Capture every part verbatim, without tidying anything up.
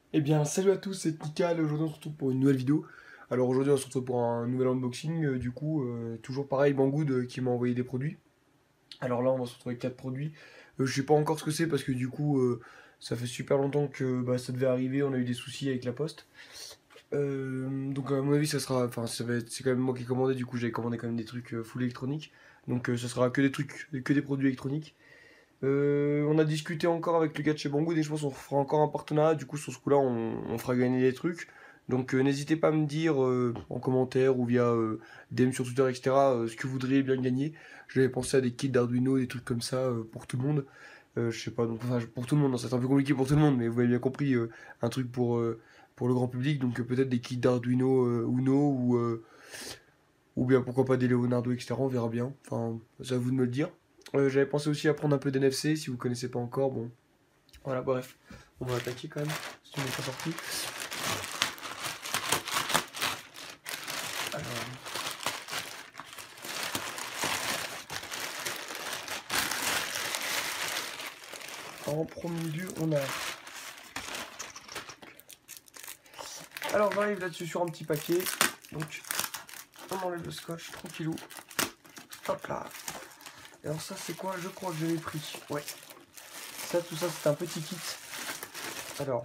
Eh bien, salut à tous, c'est Tikal. Aujourd'hui, on se retrouve pour une nouvelle vidéo. Alors, aujourd'hui, on se retrouve pour un nouvel unboxing. euh, du coup, euh, toujours pareil, Banggood euh, qui m'a envoyé des produits. Alors là, on va se retrouver avec quatre produits. Euh, je sais pas encore ce que c'est parce que du coup, euh, ça fait super longtemps que bah, ça devait arriver. On a eu des soucis avec la poste. Euh, donc, à mon avis, ça sera. Enfin, ça va être- c'est quand même moi qui ai commandé. Du coup, j'ai commandé quand même des trucs euh, full électroniques. Donc, euh, ça sera que des trucs, que des produits électroniques. Euh, on a discuté encore avec le gars de chez Banggood et je pense qu'on fera encore un partenariat. Du coup, sur ce coup-là, on, on fera gagner des trucs. Donc, euh, n'hésitez pas à me dire euh, en commentaire ou via euh, D M sur Twitter, et cetera, euh, ce que vous voudriez bien gagner. J'avais pensé à des kits d'Arduino, des trucs comme ça euh, pour tout le monde. Euh, je sais pas, donc, enfin, pour tout le monde, non, c'est un peu compliqué pour tout le monde, mais vous avez bien compris, euh, un truc pour, euh, pour le grand public. Donc, euh, peut-être des kits d'Arduino euh, Uno ou, euh, ou bien pourquoi pas des Leonardo, et cetera. On verra bien. Enfin, c'est à vous de me le dire. Euh, J'avais pensé aussi à prendre un peu d'N F C si vous connaissez pas encore. Bon, voilà, bref. On va attaquer quand même. Si tu n'es pas sorti. Alors, en premier lieu, on a. Alors, on arrive là-dessus sur un petit paquet. Donc, on enlève le scotch, tranquillou. Hop là. Et alors, ça, c'est quoi? Je crois que je l'ai pris. Ouais. Ça, tout ça, c'est un petit kit. Alors,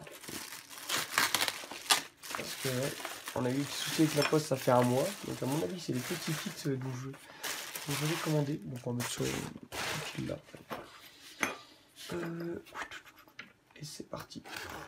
parce que ouais, on a eu des soucis avec la poste, ça fait un mois. Donc, à mon avis, c'est les petits kits dont je, dont je vais commander. Donc, on va mettre sur tranquille là. Euh, et c'est parti.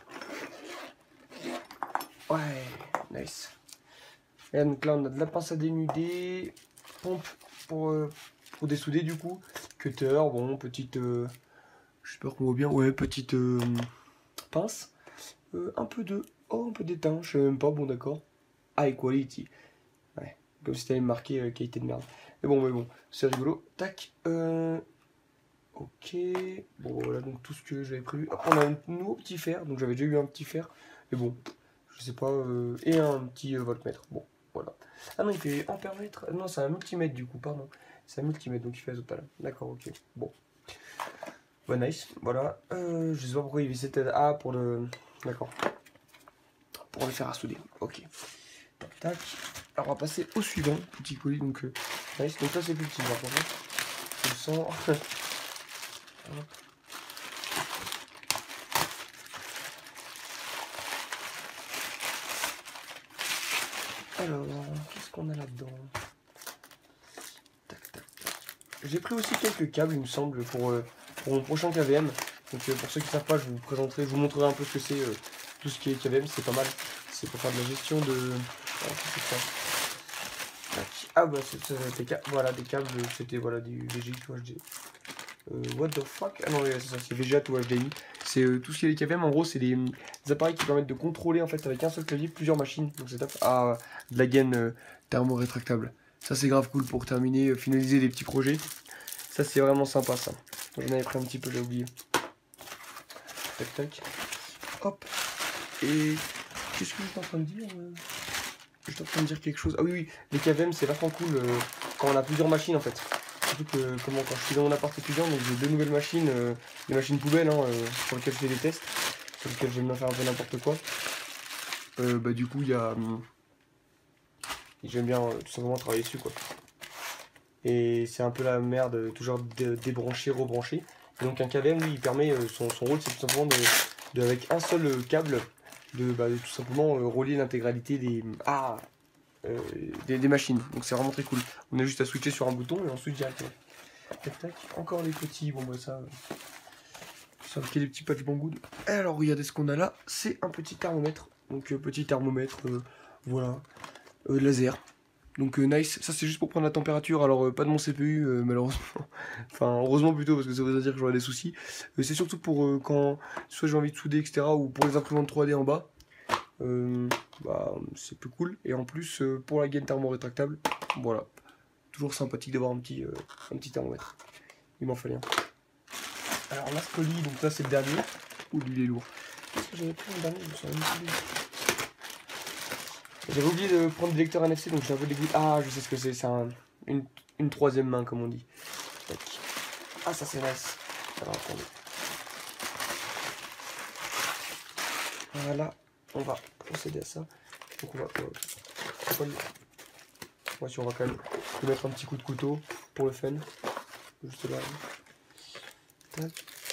Ouais, nice. Et donc là, on a de la pince à dénuder, pompe pour, euh, pour dessouder du coup, cutter, bon, petite, euh, j'espère qu'on voit bien, ouais, petite euh, pince, euh, un peu de, oh, un peu d'étain, je sais même pas, bon d'accord, high quality, ouais, comme si t'avais marqué euh, qualité de merde. Mais bon, mais bon, c'est rigolo, tac, euh, ok, bon voilà donc tout ce que j'avais prévu. Après on a un nouveau petit fer, donc j'avais déjà eu un petit fer, mais bon, je sais pas, euh, et un petit euh, voltmètre, bon, voilà. Ah non, il fait ampèremètre, non c'est un multimètre du coup, pardon, c'est un multimètre donc il fait total, d'accord, ok, bon. Bah nice, voilà, euh, je sais pas pourquoi il y avait cette aide, ah pour le, d'accord, pour le faire à souder, ok. Tac tac, alors on va passer au suivant, petit colis, donc euh, nice, donc là c'est plus petit par contre, je le sens. Alors, qu'est-ce qu'on a là-dedans? Tac, tac, tac. J'ai pris aussi quelques câbles, il me semble, pour, euh, pour mon prochain K V M. Donc, euh, pour ceux qui ne savent pas, je vous présenterai, je vous montrerai un peu ce que c'est, euh, tout ce qui est K V M, c'est pas mal. C'est pour faire de la gestion de. Ah, c'est ça. Tac. Ah, bah, c'est des câbles, voilà, des câbles, c'était voilà, du V G I to H D. Euh, what the fuck? Ah non, ouais, c'est ça, c'est V G A to H D M I. C'est euh, tout ce qui est les K V M, en gros, c'est des, des appareils qui permettent de contrôler en fait avec un seul clavier plusieurs machines. Donc c'est top. Ah, de la gaine euh, thermo-rétractable. Ça c'est grave cool pour terminer, euh, finaliser des petits projets. Ça c'est vraiment sympa ça. J'en avais pris un petit peu, j'ai oublié. Tac tac. Hop. Et qu'est-ce que j'étais en train de dire euh J'étais en train de dire quelque chose. Ah oui oui, les K V M c'est vachement cool euh, quand on a plusieurs machines en fait. Surtout que comment, quand je suis dans mon appart étudiant, donc j'ai deux nouvelles machines, euh, des machines poubelles hein, euh, sur lesquelles je fais des tests, sur lesquelles j'aime bien faire un peu n'importe quoi. Euh, bah du coup il y a, hum, j'aime bien euh, tout simplement travailler dessus quoi. Et c'est un peu la merde, toujours dé débrancher, rebrancher. Et donc un K V M lui il permet, euh, son, son rôle c'est tout simplement de, de, avec un seul euh, câble, de, bah, de tout simplement euh, relier l'intégralité des, ah, euh, des, des machines. Donc c'est vraiment très cool. On a juste à switcher sur un bouton et on switch directement. Tac tac, encore les petits, bon bah ça, euh, ça fait les petits patchs Banggood. Alors regardez ce qu'on a là, c'est un petit thermomètre. Donc euh, petit thermomètre, euh, voilà, euh, laser. Donc euh, nice, ça c'est juste pour prendre la température, alors euh, pas de mon C P U euh, malheureusement, enfin heureusement plutôt parce que ça veut dire que j'aurai des soucis. Euh, c'est surtout pour euh, quand soit j'ai envie de souder et cetera ou pour les imprimantes trois D en bas, euh, bah c'est plus cool. Et en plus euh, pour la gaine thermo-rétractable, voilà, toujours sympathique d'avoir un petit, euh, un petit thermomètre. Il m'en fallait un. Alors là, ce colis, donc ça c'est le dernier. Ouh, lui il est lourd. Qu'est-ce que j'avais pris le dernier? Je me souviens même plus. J'avais oublié de prendre le lecteur N F C, donc j'ai un peu dégoûté. Ah, je sais ce que c'est, c'est un, une, une troisième main, comme on dit. Tac. Ah, ça c'est nice. Alors attendez. Voilà. on va procéder à ça. Donc on va, euh, on va, le... ouais, on va quand même lui mettre un petit coup de couteau pour le fun. Juste là. Tac.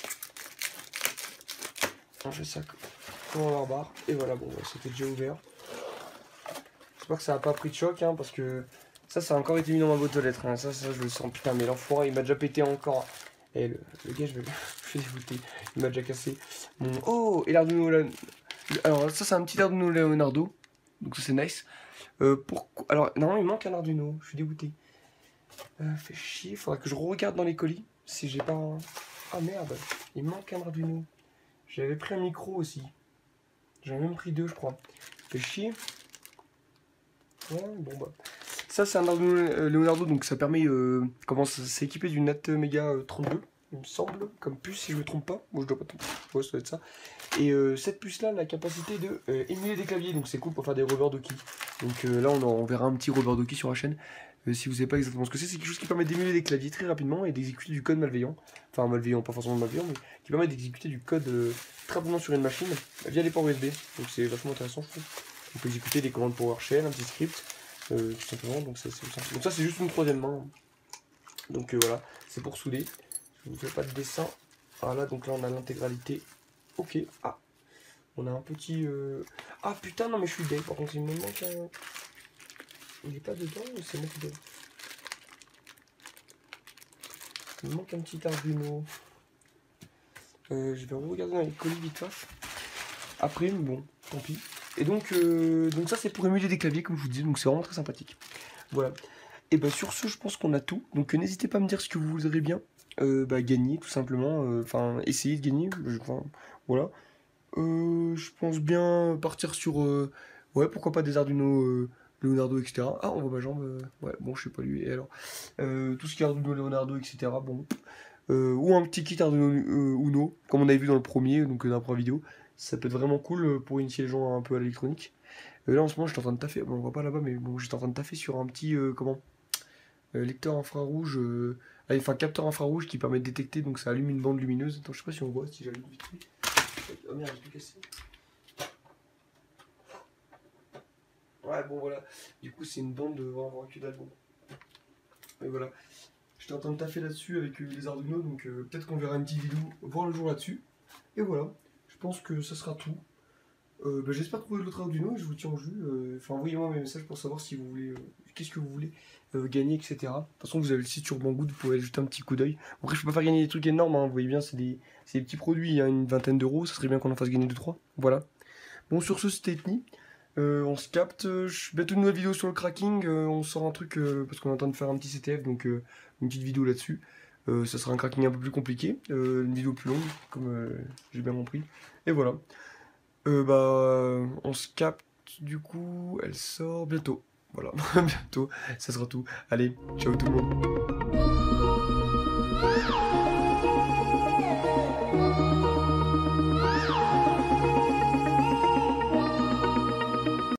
On fait ça comme un barbare. Et voilà, bon, c'était déjà ouvert. J'espère que ça n'a pas pris de choc, hein, parce que ça, ça a encore été mis dans ma boîte aux lettres. Hein. Ça, ça, je le sens. Putain, mais l'enfoiré, il m'a déjà pété encore. Et le, le gars, je vais le dégoûter. Il m'a déjà cassé. Mon... Oh, et l'Arduino là. Alors, ça, c'est un petit Arduino Leonardo. Donc, ça, c'est nice. Euh, pourquoi... Alors, normalement, il manque un Arduino. Je suis dégoûté. Euh, fait chier. Il faudra que je regarde dans les colis. Si j'ai pas un... Ah merde, il manque un Arduino. J'avais pris un micro aussi. J'en ai même pris deux, je crois. Fait chier. Ouais, bon bah. Ça, c'est un Arduino Leonardo, donc ça permet. Euh, comment ça s'est équipé d'une Atmega trente-deux, il me semble, comme puce, si je me trompe pas. Moi, je dois pas tromper. Ouais, ça doit être ça. Et euh, cette puce-là a la capacité de euh, émuler des claviers, donc c'est cool pour faire des rubber ducky. Donc euh, là, on, en, on verra un petit rubber ducky sur la chaîne. Euh, si vous savez pas exactement ce que c'est, c'est quelque chose qui permet d'émuler des claviers très rapidement et d'exécuter du code malveillant. Enfin, malveillant, pas forcément malveillant, mais qui permet d'exécuter du code euh, très rapidement sur une machine via les ports U S B. Donc c'est vachement intéressant, je trouve. On peut exécuter des commandes PowerShell, un petit script. Euh, tout simplement, donc ça c'est simple. Donc ça c'est juste une troisième main. Donc euh, voilà, c'est pour souder. Je vous fais pas de dessin. Voilà, donc là on a l'intégralité. Ok. Ah, on a un petit. Euh... Ah putain non mais je suis dead. Par contre il me manque un. Il est pas dedans ou c'est moi qui dead? Il me manque un petit Arduino. Euh, je vais regarder dans les colis vite fait. Après, mais bon, tant pis. Et donc, euh, donc ça c'est pour émuler des claviers comme je vous dis, donc c'est vraiment très sympathique. Voilà. Et bah sur ce je pense qu'on a tout. Donc euh, n'hésitez pas à me dire ce que vous voudrez bien euh, bah, gagner tout simplement. Enfin euh, essayer de gagner. Enfin voilà. Euh, je pense bien partir sur euh, ouais pourquoi pas des Arduino euh, Leonardo et cetera. Ah on voit ma jambe. Euh, ouais bon je sais pas lui. Et alors euh, tout ce qui est Arduino Leonardo et cetera. Bon. Euh, ou un petit kit Arduino euh, Uno comme on avait vu dans le premier donc euh, dans la première vidéo. Ça peut être vraiment cool pour initier les gens un peu à l'électronique. Euh, là en ce moment j'étais en train de taffer, bon on voit pas là-bas mais bon j'étais en train de taffer sur un petit euh, comment euh, lecteur infrarouge, euh, allez, enfin capteur infrarouge qui permet de détecter donc ça allume une bande lumineuse. Attends je sais pas si on voit si j'allume vite fait. Oh merde j'ai tout cassé. Ouais bon voilà, du coup c'est une bande de vraiment que dalle bon. Et voilà. J'étais en train de taffer là-dessus avec euh, les Arduino donc euh, peut-être qu'on verra une petite vidéo voir le jour là-dessus. Et voilà, je pense que ça sera tout. Euh, bah, j'espère trouver l'autre Arduino et je vous tiens au jus. Euh, enfin, envoyez-moi mes messages pour savoir si vous voulez, euh, qu'est-ce que vous voulez euh, gagner, et cetera. De toute façon, vous avez le site sur Banggood, vous pouvez jeter un petit coup d'œil. Après, je peux pas faire gagner des trucs énormes, hein, vous voyez bien, c'est des, des petits produits, hein, une vingtaine d'euros, ça serait bien qu'on en fasse gagner deux trois. Voilà. Bon, sur ce, c'était Ethnie. Euh, on se capte. Euh, je bientôt une nouvelle vidéo sur le cracking. Euh, on sort un truc euh, parce qu'on est en train de faire un petit C T F, donc euh, une petite vidéo là-dessus. Euh, ça sera un cracking un peu plus compliqué, euh, une vidéo plus longue, comme euh, j'ai bien compris. Et voilà. Euh, bah, on se capte du coup, elle sort bientôt. Voilà, bientôt, ça sera tout. Allez, ciao tout le monde.